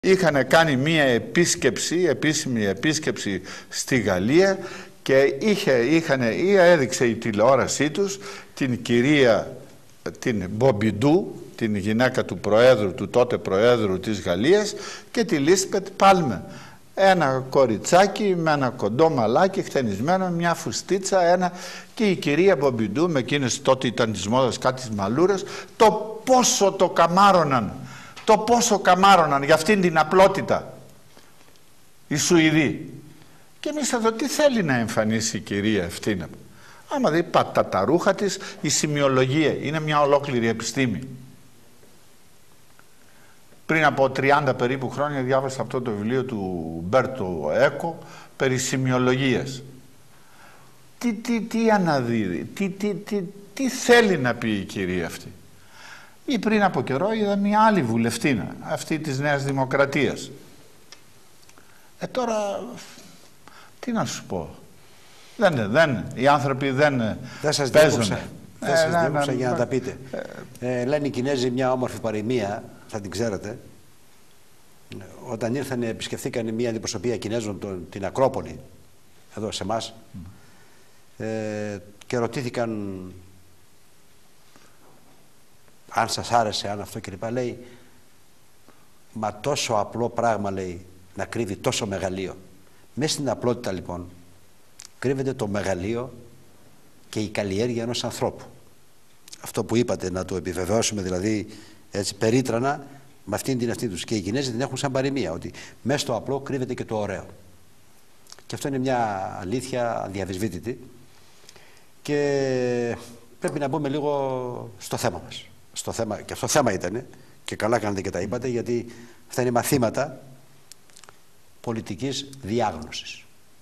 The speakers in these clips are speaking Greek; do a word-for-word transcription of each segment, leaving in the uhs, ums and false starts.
είχαν κάνει μία επίσκεψη, επίσημη επίσκεψη στη Γαλλία και είχε, είχαν, ή έδειξε η τηλεόρασή τους την κυρία την Μπομπιντού, την γυναίκα του Προέδρου, του τότε Προέδρου της Γαλλίας, και τη Λίσπετ Πάλμε. Ένα κοριτσάκι με ένα κοντό μαλάκι χτενισμένο, μια φουστίτσα, ένα, και η κυρία Μπομπιντού με εκείνες τότε ήταν της μόδας κάτι της μαλούρας, το πόσο το καμάρωναν, το πόσο καμάρωναν για αυτήν την απλότητα οι Σουηδοί. Και εμείς εδώ τι θέλει να εμφανίσει η κυρία αυτή? Άμα δει πατά τα ρούχα της, η σημειολογία είναι μια ολόκληρη επιστήμη. Πριν από τριάντα περίπου χρόνια διάβασα αυτό το βιβλίο του Μπέρτο Έκο περί σημειολογίας. Τι, τι, τι αναδίδει, τι, τι, τι, τι θέλει να πει η κυρία αυτή? Ή πριν από καιρό είδα μια άλλη βουλευτίνα, αυτή της Νέας Δημοκρατίας. Ε τώρα, τι να σου πω. Δεν, δεν, οι άνθρωποι δεν, δεν σας παίζουν. Δεν ε, σας ναι, διέκοψα ναι, για να ναι, τα πείτε. Ε, ε, λένε οι Κινέζοι μια όμορφη παροιμία, θα την ξέρετε. Όταν ήρθαν, επισκεφθήκαν μια αντιπροσωπεία Κινέζων τον, την Ακρόπολη, εδώ σε εμάς, mm. ε, και ρωτήθηκαν αν σας άρεσε, αν αυτό κλπ. Λέει, μα τόσο απλό πράγμα, λέει, να κρύβει τόσο μεγαλείο. Μέσα στην απλότητα λοιπόν κρύβεται το μεγαλείο και η καλλιέργεια ενός ανθρώπου. Αυτό που είπατε, να το επιβεβαιώσουμε δηλαδή έτσι περίτρανα, με αυτήν την αυτή τους. Και οι Κινέζοι την έχουν σαν παροιμία, ότι μέσα στο απλό κρύβεται και το ωραίο. Και αυτό είναι μια αλήθεια αδιαβισβήτητη. Και πρέπει να μπούμε λίγο στο θέμα μας. Στο θέμα, και αυτό θέμα ήτανε, και καλά κάνετε και τα είπατε, γιατί αυτά είναι μαθήματα πολιτικής διάγνωσης.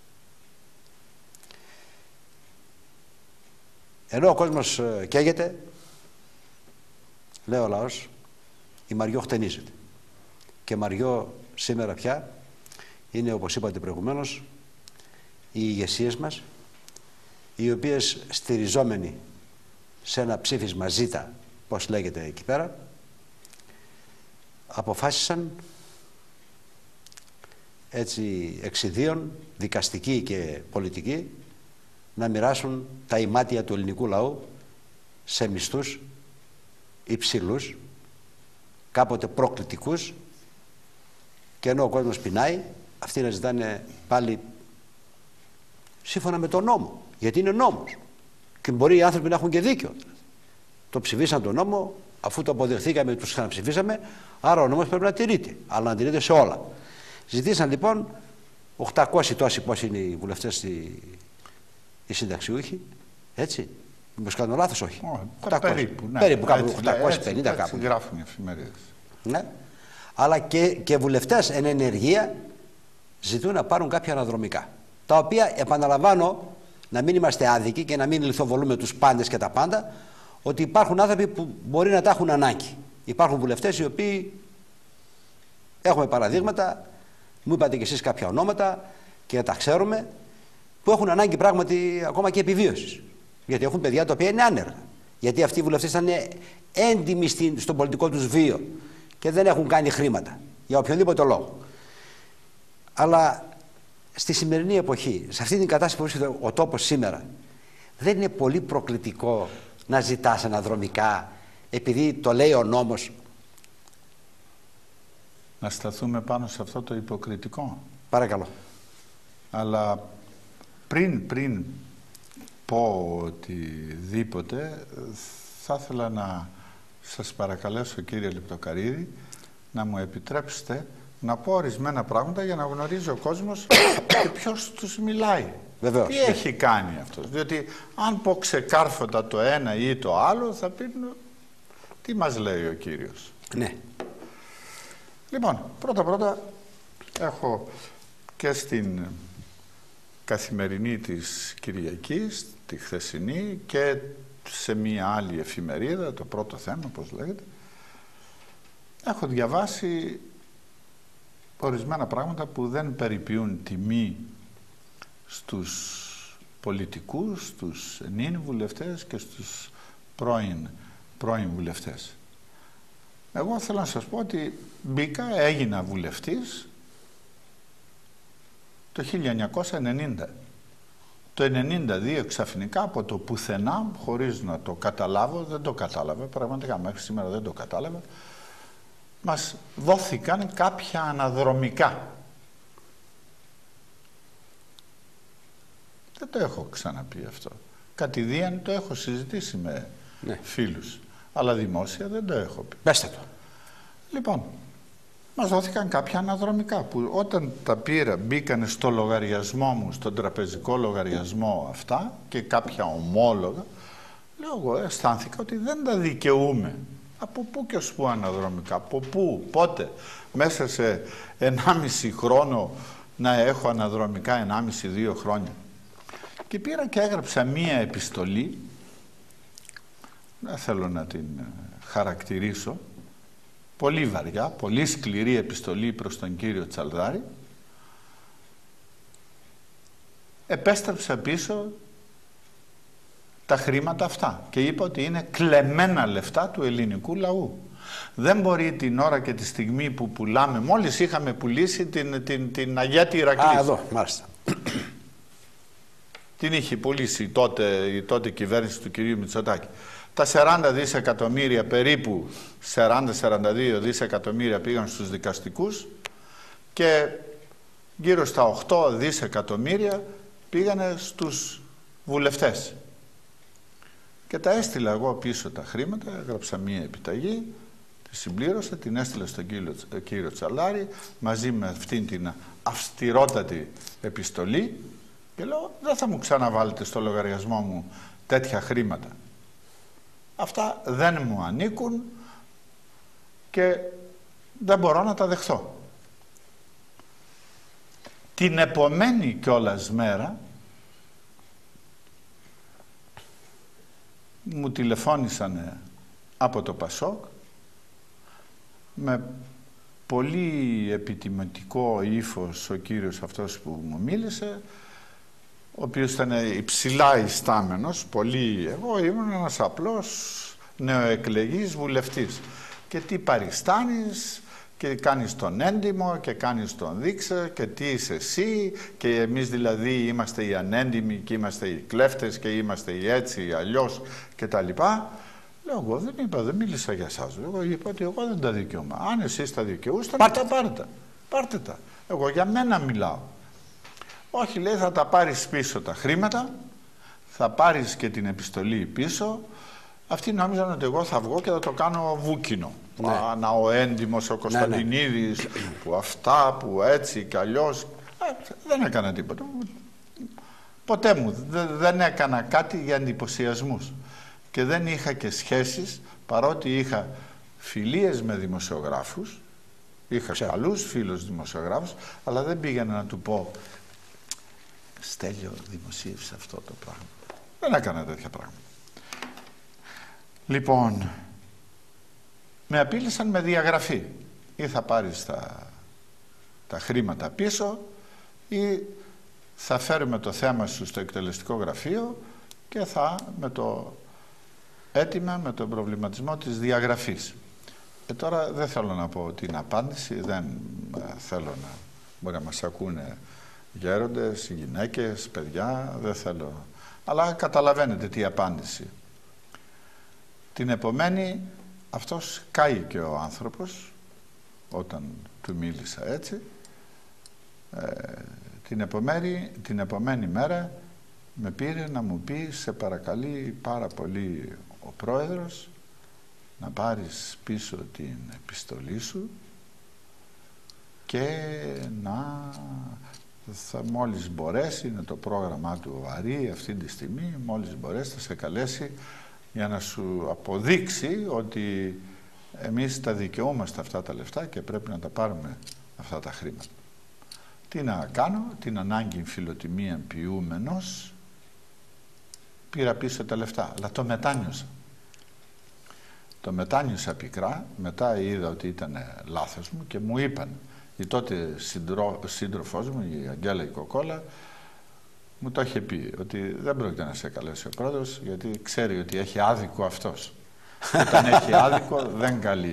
Ενώ ο κόσμος καίγεται, λέει ο λαός, η Μαριό χτενίζεται. Και Μαριό σήμερα πια είναι, όπως είπατε προηγουμένως, οι ηγεσίες μας, οι οποίες στηριζόμενοι σε ένα ψήφισμα ζήτα, πώς λέγεται εκεί πέρα, αποφάσισαν έτσι εξιδίων, δικαστικοί και πολιτικοί, να μοιράσουν τα ημάτια του ελληνικού λαού σε μισθούς υψηλούς, κάποτε προκλητικούς, και ενώ ο κόσμος πεινάει, αυτοί να ζητάνε πάλι σύμφωνα με τον νόμο, γιατί είναι νόμος και μπορεί οι άνθρωποι να έχουν και δίκιο. Το ψηφίσαν τον νόμο, αφού το αποδεχθήκαμε, τους ξαναψηφίσαμε, άρα ο νόμος πρέπει να τηρείται, αλλά να τηρείται σε όλα. Ζητήσαν λοιπόν οκτακόσιοι τόσοι, πώς είναι οι βουλευτές, οι, οι συνταξιούχοι, έτσι. Μήπως κάνω λάθος? Όχι. Oh, περίπου, ναι. Περίπου κάπου έτσι, οκτακόσιοι πενήντα έτσι, κάπου. Έτσι γράφουν οι εφημερίδες. Ναι. Αλλά και, και βουλευτές εν ενεργεία ζητούν να πάρουν κάποια αναδρομικά. Τα οποία, επαναλαμβάνω, να μην είμαστε άδικοι και να μην λιθοβολούμε τους πάντες και τα πάντα, ότι υπάρχουν άνθρωποι που μπορεί να τα έχουν ανάγκη. Υπάρχουν βουλευτές οι οποίοι, έχουμε παραδείγματα, μου είπατε κι εσείς κάποια ονόματα και τα ξέρουμε, που έχουν ανάγκη πράγματι ακόμα και επιβίωσης. Γιατί έχουν παιδιά τα οποία είναι άνεργα. Γιατί αυτοί οι βουλευτές ήταν έντιμοι στον πολιτικό τους βίο και δεν έχουν κάνει χρήματα για οποιονδήποτε λόγο. Αλλά στη σημερινή εποχή, σε αυτή την κατάσταση που βρίσκεται ο τόπος σήμερα, δεν είναι πολύ προκλητικό να ζητάς αναδρομικά επειδή το λέει ο νόμος? Να σταθούμε πάνω σε αυτό το υποκριτικό. Παρακαλώ. Αλλά πριν, πριν πω οτιδήποτε, θα ήθελα να σας παρακαλέσω, κύριε Λεπτοκαρίδη, να μου επιτρέψετε να πω ορισμένα πράγματα για να γνωρίζει ο κόσμος και ποιος τους μιλάει. Βεβαίως. Τι έχει κάνει αυτός. Διότι αν πω ξεκάρφωτα το ένα ή το άλλο, θα πει τι μας λέει ο κύριος. Ναι. Λοιπόν, πρώτα-πρώτα έχω και στην καθημερινή της Κυριακής, τη χθεσινή, και σε μία άλλη εφημερίδα, το πρώτο θέμα, πώς λέγεται, έχω διαβάσει ορισμένα πράγματα που δεν περιποιούν τιμή στους πολιτικούς, στους νυν βουλευτές και στους πρώην, πρώην βουλευτές. Εγώ θέλω να σας πω ότι μπήκα, έγινα βουλευτής το χίλια εννιακόσια ενενήντα. Το ενενήντα δύο ξαφνικά από το πουθενά, χωρίς να το καταλάβω, δεν το κατάλαβα, πραγματικά μέχρι σήμερα δεν το κατάλαβα, μας δόθηκαν κάποια αναδρομικά. Δεν το έχω ξαναπεί αυτό. Κατηδίαν το έχω συζητήσει με ναι. φίλους, αλλά δημόσια δεν το έχω πει. Πέστε το. Λοιπόν, μας δόθηκαν κάποια αναδρομικά που όταν τα πήρα, μπήκανε στο λογαριασμό μου, στον τραπεζικό λογαριασμό αυτά και κάποια ομόλογα, λέω εγώ αισθάνθηκα ότι δεν τα δικαιούμαι. Από πού και ως πού αναδρομικά, από πού, πότε, μέσα σε ενάμιση χρόνο να έχω αναδρομικά ενάμιση δύο χρόνια. Και πήρα και έγραψα μία επιστολή, δεν θέλω να την χαρακτηρίσω, πολύ βαριά, πολύ σκληρή επιστολή προς τον κύριο Τσαλδάρη. Επέστρεψα πίσω τα χρήματα αυτά και είπα ότι είναι κλεμμένα λεφτά του ελληνικού λαού. Δεν μπορεί την ώρα και τη στιγμή που πουλάμε, μόλις είχαμε πουλήσει την, την, την Αγέτη Ηρακλής. Α, εδώ, μάλιστα. Την είχε πουλήσει τότε, η τότε κυβέρνηση του κυρίου Μητσοτάκη. Τα σαράντα δισεκατομμύρια, περίπου σαράντα με σαράντα δύο δισεκατομμύρια πήγαν στους δικαστικούς και γύρω στα οκτώ δισεκατομμύρια πήγανε στους βουλευτές. Και τα έστειλα εγώ πίσω τα χρήματα, έγραψα μία επιταγή, τη συμπλήρωσα, την έστειλα στον κύριο, κύριο Τσαλάρη μαζί με αυτήν την αυστηρότατη επιστολή και λέω δεν θα μου ξαναβάλετε στο λογαριασμό μου τέτοια χρήματα. Αυτά δεν μου ανήκουν και δεν μπορώ να τα δεχθώ. Την επομένη κιόλας μέρα μου τηλεφώνησαν από το Πασόκ με πολύ επιτιμητικό ύφος ο κύριος αυτός που μου μίλησε, ο οποίος ήταν υψηλά ιστάμενος, πολύ. Εγώ ήμουν ένας απλός νεοεκλεγής βουλευτής. Και τι παριστάνεις και κάνεις τον έντιμο και κάνεις τον δείξε και τι είσαι εσύ και εμείς δηλαδή είμαστε οι ανέντιμοι και είμαστε οι κλέφτες και είμαστε οι έτσι οι αλλιώς και τα λοιπά. Λέω εγώ δεν είπα, δεν μίλησα για εσάς. Εγώ είπα ότι εγώ δεν τα δικαιούμαι. Αν εσείς τα δικαιούστε, πάρτε τα πάρτε. Πάρτε τα. Εγώ για μένα μιλάω. Όχι, λέει, θα τα πάρεις πίσω τα χρήματα, θα πάρεις και την επιστολή πίσω. Αυτοί νόμιζαν ότι εγώ θα βγω και θα το κάνω βούκινο. Ναι. Α, να ο έντιμος, ο Κωνσταντινίδης, ναι, ναι. που αυτά, που έτσι κι αλλιώς. Ε, δεν έκανα τίποτα. Ποτέ μου. Δε, δεν έκανα κάτι για εντυπωσιασμούς. Και δεν είχα και σχέσεις, παρότι είχα φιλίες με δημοσιογράφους, είχα Ξέρω. καλούς φίλους δημοσιογράφους, αλλά δεν πήγαινα να του πω Στέλιο, δημοσίευσε αυτό το πράγμα. Δεν έκανα τέτοια πράγματα. Λοιπόν, με απείλησαν με διαγραφή. Ή θα πάρεις τα, τα χρήματα πίσω ή θα φέρουμε το θέμα σου στο εκτελεστικό γραφείο και θα με το έτοιμα, με τον προβληματισμό της διαγραφής. Ε, τώρα δεν θέλω να πω την απάντηση, δεν ε, θέλω να μπορεί να μας ακούνε γέροντες, γυναίκες, παιδιά, δεν θέλω. Αλλά καταλαβαίνετε τι απάντηση. Την επομένη αυτός κάει και ο άνθρωπος όταν του μίλησα έτσι. Ε, την, επομένη, την επομένη μέρα με πήρε να μου πει σε παρακαλεί πάρα πολύ ο πρόεδρος να πάρεις πίσω την επιστολή σου και να θα, μόλις μπορέσει, είναι το πρόγραμμά του βαρύ αυτή τη στιγμή, μόλις μπορέσει θα σε καλέσει για να σου αποδείξει ότι εμείς τα δικαιούμαστε αυτά τα λεφτά και πρέπει να τα πάρουμε αυτά τα χρήματα. Τι να κάνω, την ανάγκη φιλοτιμία ποιούμενος, πήρα πίσω τα λεφτά, αλλά το μετάνιωσα. Το μετάνιωσα πικρά, μετά είδα ότι ήταν λάθος μου και μου είπαν, η τότε συντρό, σύντροφός μου, η Αγγέλα η Κοκόλα, μου το είχε πει, ότι δεν πρόκειται να σε καλέσει ο πρόεδρος, γιατί ξέρει ότι έχει άδικο αυτός. Όταν έχει άδικο δεν καλεί.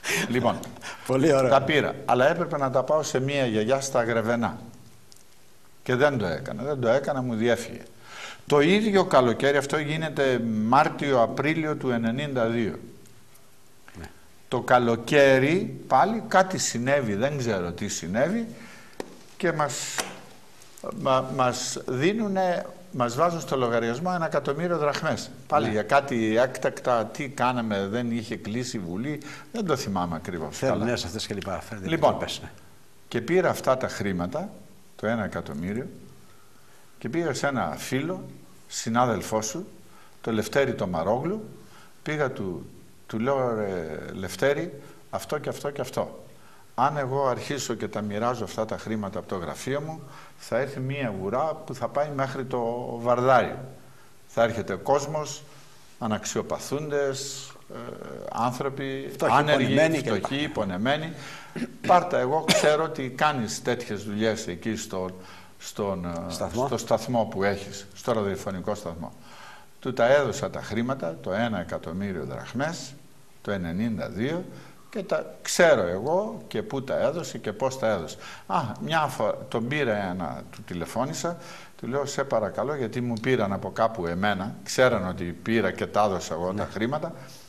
Λοιπόν, πολύ ωραία. Τα πήρα, αλλά έπρεπε να τα πάω σε μία γιαγιά στα Γρεβενά. Και δεν το έκανα, δεν το έκανα, μου διέφυγε. Το ίδιο καλοκαίρι, αυτό γίνεται Μάρτιο-Απρίλιο του ενενήντα δύο. Ναι. Το καλοκαίρι πάλι κάτι συνέβη, δεν ξέρω τι συνέβη, και μας, μα, μας δίνουνε, μας βάζουν στο λογαριασμό ένα εκατομμύριο δραχμές. Πάλι, ναι, για κάτι έκτακτα, τι κάναμε, δεν είχε κλείσει η Βουλή, δεν το θυμάμαι ακριβώς. Θέλουν νέες αυτές και λοιπά. Λοιπόν, ναι. Και πήρα αυτά τα χρήματα, το ένα εκατομμύριο, και πήγα σε ένα φίλο, συνάδελφό σου, το Λευτέρη το Μαρόγλου, πήγα του, του λέω, ρε Λευτέρη, αυτό και αυτό και αυτό. Αν εγώ αρχίσω και τα μοιράζω αυτά τα χρήματα από το γραφείο μου, θα έρθει μία βουρά που θα πάει μέχρι το Βαρδάρι. Θα έρχεται κόσμος, αναξιοπαθούντες, ε, άνθρωποι, φτωχοί, άνεργοι, φτωχοί, πονεμένοι. Πάρτα, εγώ ξέρω ότι κάνεις τέτοιες δουλειές εκεί στο, στον, σταθμό. στο σταθμό που έχεις, στο ραδιοφωνικό σταθμό. Του τα έδωσα τα χρήματα, το ένα εκατομμύριο δραχμές, το ενενήντα δύο, και τα ξέρω εγώ και πού τα έδωσε και πώς τα έδωσε. Α, μια φορά τον πήρα ένα, του τηλεφώνησα, του λέω σε παρακαλώ, γιατί μου πήραν από κάπου εμένα, ξέραν ότι πήρα και τα έδωσα εγώ, ναι, τα χρήματα.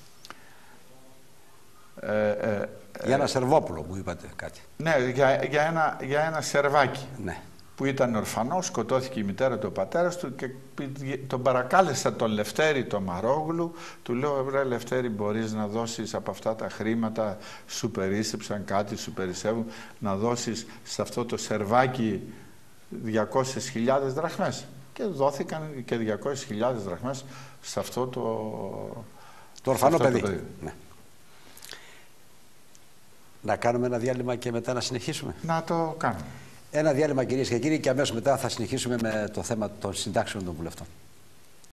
Ε, ε, για ένα Σερβόπουλο μου είπατε κάτι. Ναι, για, για, ένα, για ένα Σερβάκι. Ναι. Που ήταν ορφανός, σκοτώθηκε η μητέρα του, ο πατέρας του, και τον παρακάλεσα τον Λευτέρη τον Μαρόγλου, του λέω, βρε Λευτέρη, μπορείς να δώσεις από αυτά τα χρήματα, σου περίσσεψαν κάτι, σου περισσεύουν, να δώσεις σε αυτό το Σερβάκι διακόσιες χιλιάδες δραχμές. Και δόθηκαν και διακόσιες χιλιάδες δραχμές σε αυτό το, το ορφανό παιδί. Το παιδί. Ναι. Να κάνουμε ένα διάλειμμα και μετά να συνεχίσουμε. Να το κάνουμε. Ένα διάλειμμα, κυρίες και κύριοι, και αμέσως μετά θα συνεχίσουμε με το θέμα των συντάξεων των βουλευτών.